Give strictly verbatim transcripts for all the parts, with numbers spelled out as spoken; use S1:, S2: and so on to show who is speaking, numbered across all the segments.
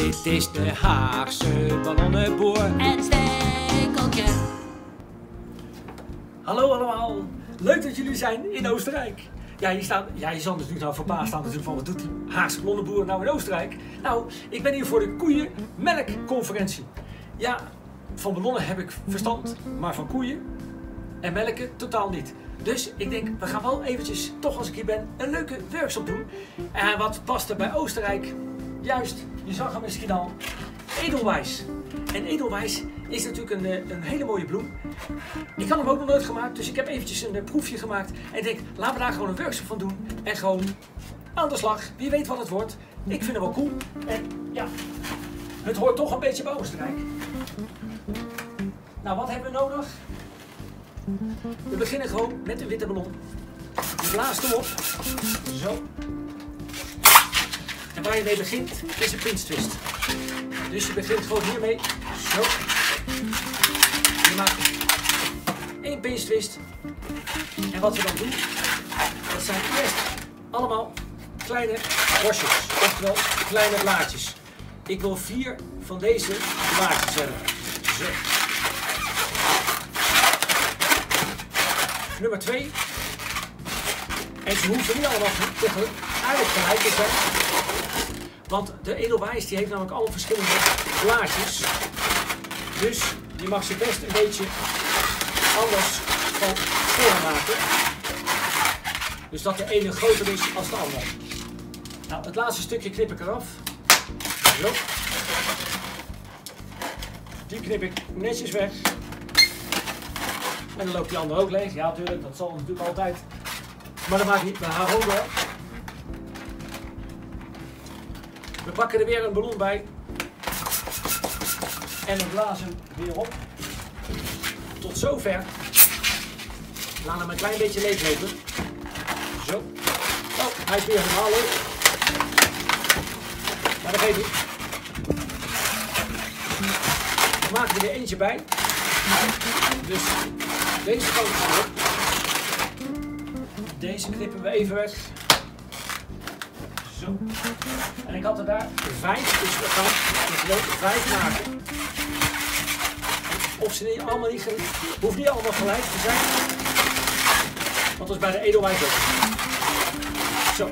S1: Dit is de Haagse ballonnenboer
S2: en Stekeltje.
S3: Hallo allemaal, leuk dat jullie zijn in Oostenrijk. Ja, hier staan, ja, je zal natuurlijk nou verbaasd staan natuurlijk van wat doet die Haagse ballonnenboer nou in Oostenrijk? Nou, ik ben hier voor de koeienmelkconferentie. Ja, van ballonnen heb ik verstand, maar van koeien en melken totaal niet. Dus ik denk, we gaan wel eventjes, toch als ik hier ben, een leuke workshop doen. En wat past er bij Oostenrijk? Juist, je zag hem misschien al, Edelweiss. En Edelweiss is natuurlijk een, een hele mooie bloem. Ik had hem ook nog nooit gemaakt, dus ik heb eventjes een proefje gemaakt. En ik denk, laten we daar gewoon een workshop van doen. En gewoon aan de slag. Wie weet wat het wordt. Ik vind hem wel cool. En ja, het hoort toch een beetje bij Oostenrijk. Nou, wat hebben we nodig? We beginnen gewoon met een witte ballon. Je blaast hem op. Zo. En waar je mee begint is een pinch twist. Dus je begint gewoon hiermee. Zo. Je maakt één pinch twist. En wat we dan doen, dat zijn eerst allemaal kleine worstjes. Oftewel kleine blaadjes. Ik wil vier van deze blaadjes hebben. Zo. Nummer twee. En ze hoeven niet allemaal tegelijk eigenlijk gelijk te zijn. Want de Edelweiss die heeft namelijk alle verschillende blaadjes. Dus je mag ze best een beetje anders van vorm maken. Dus dat de ene groter is als de andere. Nou, het laatste stukje knip ik eraf. Zo. Die knip ik netjes weg. En dan loopt die andere ook leeg. Ja, natuurlijk, dat zal natuurlijk altijd. Maar dat maakt niet, we halen ook wel. We pakken er weer een ballon bij. En we blazen weer op. Tot zover. Laat hem een klein beetje leeglopen. Zo. Oh, hij is weer helemaal leeg. Maar dat geeft niet. We maken er weer eentje bij. Dus deze kant gaan op. Deze knippen we even weg. Zo. En ik had er daar vijf, dus we gaan er vijf maken. Of ze niet allemaal niet, hoeft niet allemaal gelijk te zijn. Want dat is bij de Edelweiss ook. Zo.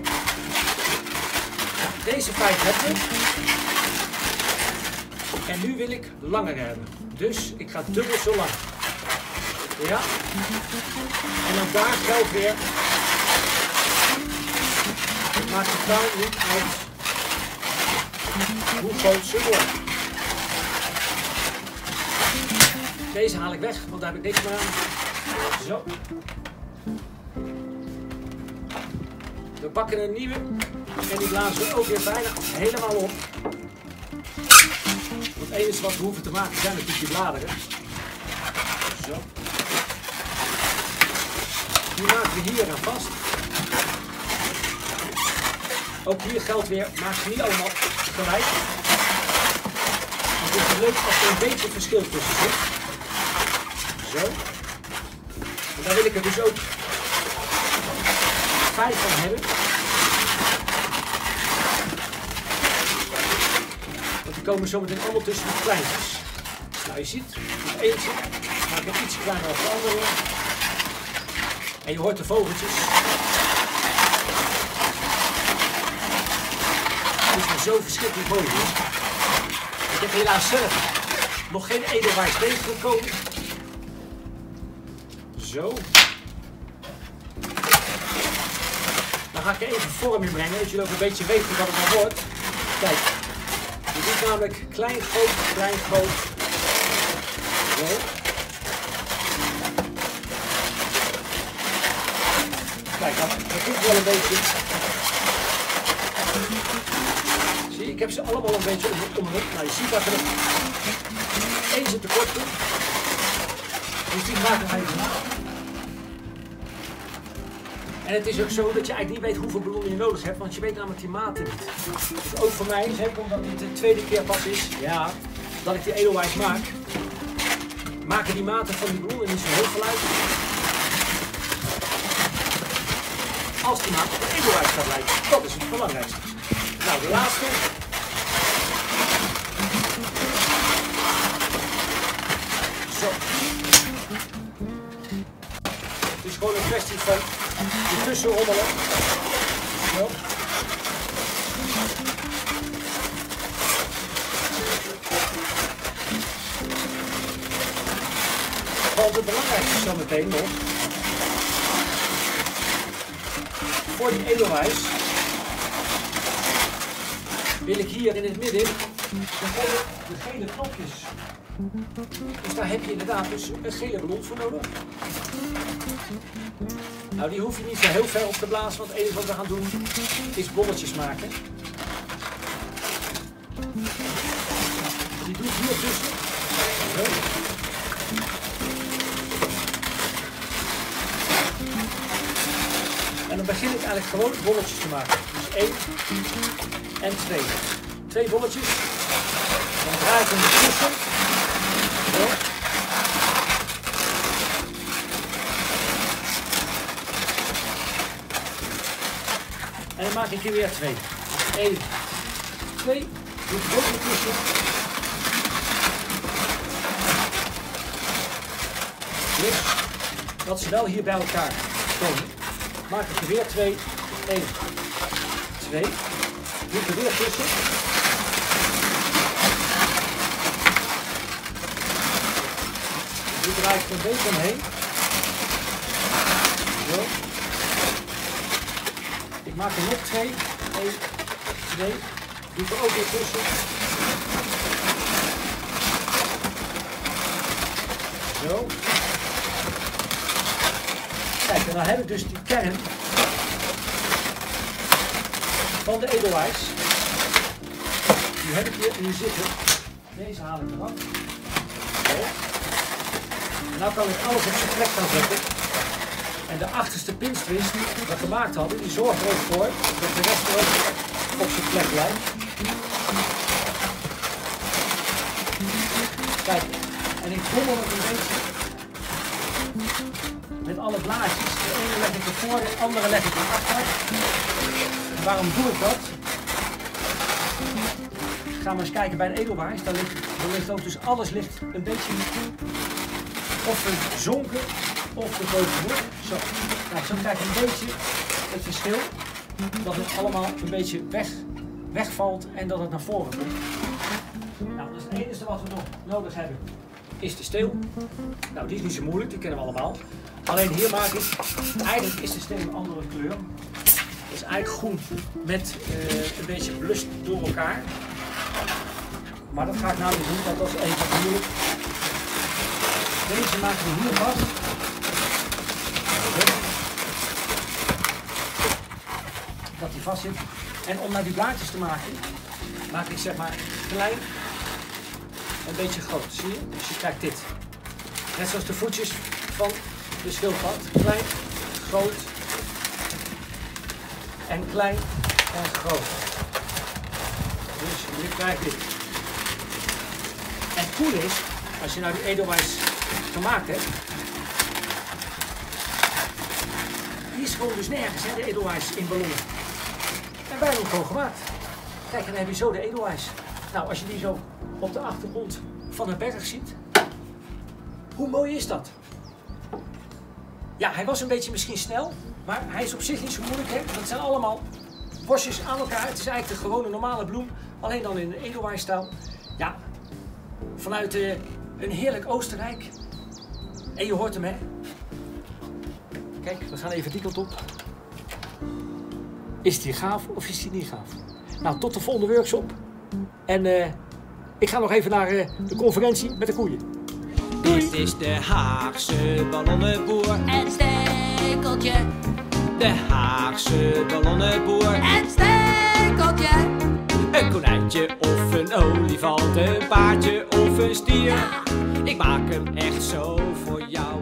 S3: Deze vijf heb ik. En nu wil ik langer hebben. Dus ik ga dubbel zo lang. Ja. En dan daar geldt weer. Het maakt het nou niet uit hoe groot ze worden. Deze haal ik weg, want daar heb ik niks meer aan. Zo. We pakken een nieuwe. En die blazen we ook weer bijna helemaal op. Want het enige wat we hoeven te maken zijn natuurlijk die bladeren. Zo. Die maken we hier aan vast. Ook hier geldt weer, maak ze niet allemaal gelijk. Het is leuk als er een beetje verschil tussen zit. Zo. En daar wil ik er dus ook vijf van hebben. Want die komen zometeen allemaal tussen de kleintjes. Nou, je ziet, het eentje maak ik iets kleiner dan de andere. En je hoort de vogeltjes. Het is maar zo verschrikkelijk mooi. Hoor. Ik heb helaas zelf nog geen Edelweiss tegengekomen. Zo. Dan ga ik er even vorm in brengen, dat jullie ook een beetje weten wat het nou wordt. Kijk, je doet namelijk klein, groot, klein, groot. Zo. Kijk, dat, dat doet wel een beetje. Zie je, ik heb ze allemaal een beetje onderop. Nou, je ziet dat er nog eentje tekort komt. Dus die maken we even na. En het is ook zo dat je eigenlijk niet weet hoeveel ballonnen je nodig hebt, want je weet namelijk die maten niet. Dus ook voor mij, zeker omdat dit de tweede keer pas is, ja, dat ik die Edelweiss maak, maken die maten van die ballonnen niet zo heel veel uit. Als die maat op de Edelweiss gaat lijken. Dat is het belangrijkste. Nou, de laatste. kwestie van ertussen rommelen. Zo. Want het belangrijkste zo meteen nog, voor die edelwijs wil ik hier in het midden de gele, de gele knopjes. Dus daar heb je inderdaad dus een gele ballon voor nodig. Nou, die hoef je niet zo heel ver op te blazen, want het enige wat we gaan doen is bolletjes maken. Die doe ik hier tussen. Zo. En dan begin ik eigenlijk gewoon bolletjes te maken. Dus één en twee. Twee bolletjes. Dan draai ik hem ertussen. Zo. En dan maak ik er weer twee. Dus één, twee. Doe ik er ook ertussen. Dus dat ze wel hier bij elkaar komen. Maak ik er weer twee, één, twee, doe ik er weer tussen. Nu draai ik er een beetje omheen. Zo. Ik maak er nog twee, één, twee, doe ik er ook weer tussen. Zo. Kijk, en dan heb ik dus die kern van de edelwijs. Die heb ik hier, hier zitten. Deze haal ik eraf. Zo. En nou kan ik alles op zijn plek gaan zetten. En de achterste pinstrings die we gemaakt hadden, die zorgen er ook voor dat de rest er ook op zijn plek blijft. Kijk, en ik trommel het een beetje met alle blaadjes. De ene leg ik ervoor, de andere leg ik erachter. En waarom doe ik dat? Gaan we eens kijken bij de edelwijs. Daar ligt, daar ligt ook dus alles ligt een beetje of verzonken of gebogen. Zo, nou, zo krijg je een beetje het verschil. Dat het allemaal een beetje weg, wegvalt en dat het naar voren komt. Nou, dat is het enige wat we nog nodig hebben. Is de steel. Nou, die is niet zo moeilijk, die kennen we allemaal. Alleen hier maak ik, eigenlijk is de steel een andere kleur. Het is eigenlijk groen met uh, een beetje blust door elkaar. Maar dat ga ik nou niet doen, want dat is even wat moeilijk. Deze maken we hier vast. Dat die vast zit. En om nou die blaadjes te maken, maak ik zeg maar klein. Een beetje groot, zie je? Dus je krijgt dit. Net zoals de voetjes van de schildpad. Klein, groot en klein en groot. Dus je krijgt dit. En het cool is, als je nou die edelwijs gemaakt hebt, die is gewoon dus nergens, hè, de edelwijs in ballonnen. En wij hebben hem gewoon gemaakt. Kijk, en dan heb je zo de edelwijs. Nou, als je die zo op de achtergrond van een berg ziet, hoe mooi is dat? Ja, hij was een beetje misschien snel, maar hij is op zich niet zo moeilijk, hè? Dat zijn allemaal bosjes aan elkaar. Het is eigenlijk de gewone normale bloem, alleen dan in de edelwijsstijl. Ja, vanuit uh, een heerlijk Oostenrijk. En je hoort hem, hè? Kijk, we gaan even die kant op. Is die gaaf of is die niet gaaf? Nou, tot de volgende workshop. En uh, ik ga nog even naar uh, de conferentie met de koeien.
S1: Dit is de Haagse ballonnenboer.
S2: En stekeltje.
S1: De Haagse ballonnenboer.
S2: En stekeltje.
S1: Een konijntje of een olifant, een paardje of een stier.
S2: Ja.
S1: Ik maak hem echt zo voor jou.